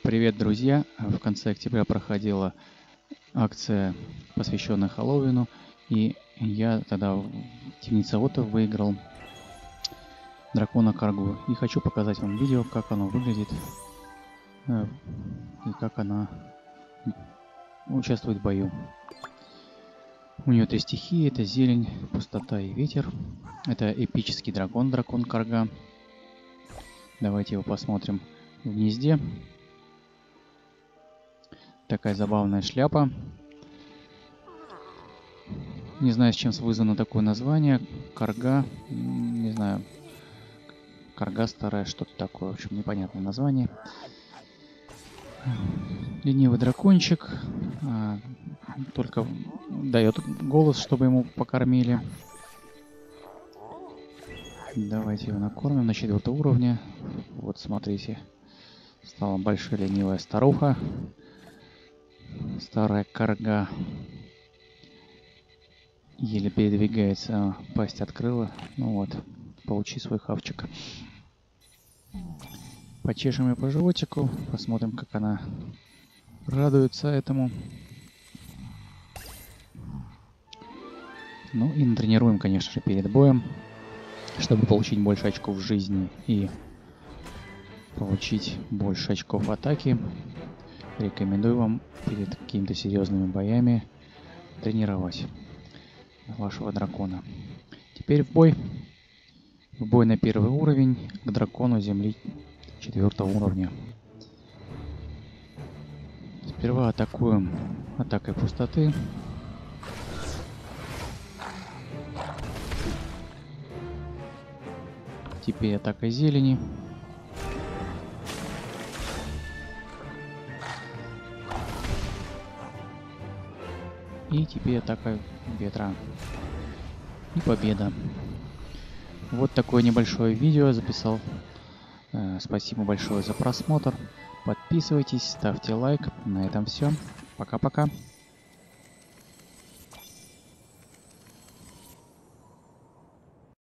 Привет, друзья! В конце октября проходила акция, посвященная Хэллоуину, и я тогда в Темнице Отов выиграл дракона Каргу. И хочу показать вам видео, как оно выглядит и как она участвует в бою. У нее 3 стихии: это зелень, пустота и ветер. Это эпический дракон Карга. Давайте его посмотрим в гнезде. Такая забавная шляпа. Не знаю, с чем вызвано такое название. Карга. Не знаю. Карга старая, что-то такое. В общем, непонятное название. Ленивый дракончик. Только дает голос, чтобы ему покормили. Давайте его накормим на 4 уровне. Вот, смотрите. Стала большая ленивая старуха. Старая карга. Еле передвигается. Пасть открыла. Ну вот. Получи свой хавчик. Почешем ее по животику. Посмотрим, как она радуется этому. Ну и натренируем, конечно же, перед боем, чтобы получить больше очков в жизни и получить больше очков атаки. Рекомендую вам перед какими-то серьезными боями тренировать вашего дракона. Теперь в бой. В бой на 1 уровень к дракону земли 4 уровня. Сперва атакуем атакой пустоты. Теперь атакой зелени. И теперь атака ветра. И победа. Вот такое небольшое видео записал. Спасибо большое за просмотр. Подписывайтесь, ставьте лайк. На этом все. Пока-пока.